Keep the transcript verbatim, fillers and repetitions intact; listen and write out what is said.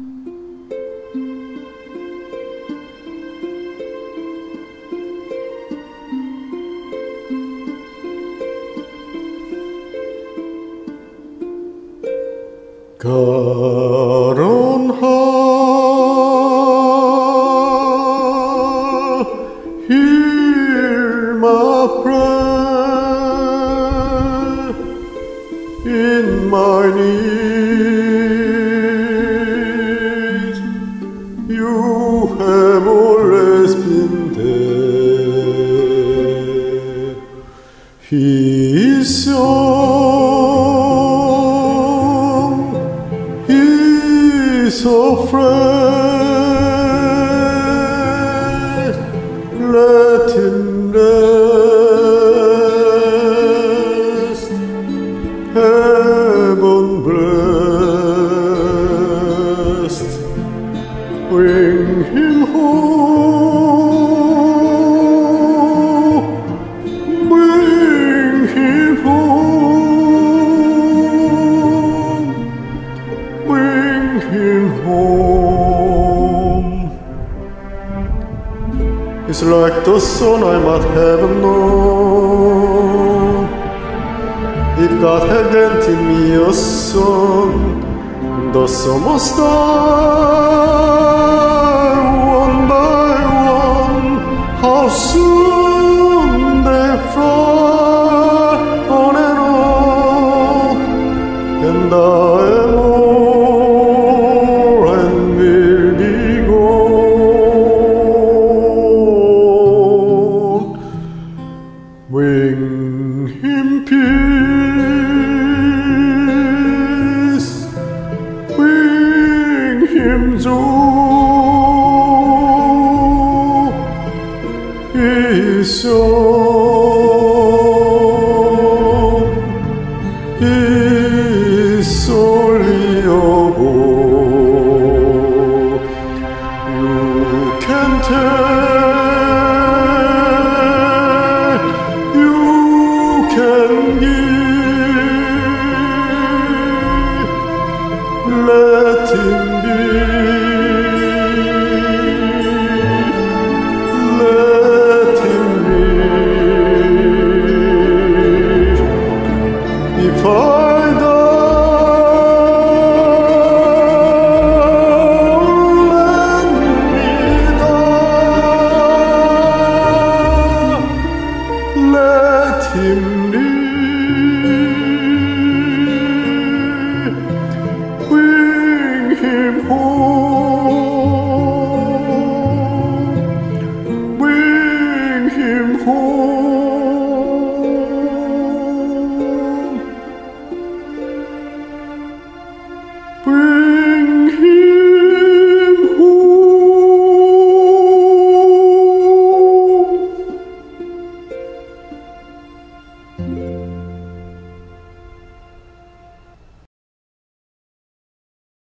God on high, hear my prayer in my need. You have always been there. He is young, He is afraid. Let him rest, heaven blessed. Bring him home, bring him home, bring him home. It's like the son I might have known. If God had granted me a son, the summer star, one by one, how soon they fly on and on, and I am old and will be gone. Bring him peace, bring him joy. He is young, he is only a boy. You can take, you can give. Let him be, let him be. If I die, let me die. Let him live. Bring him home, bring him home.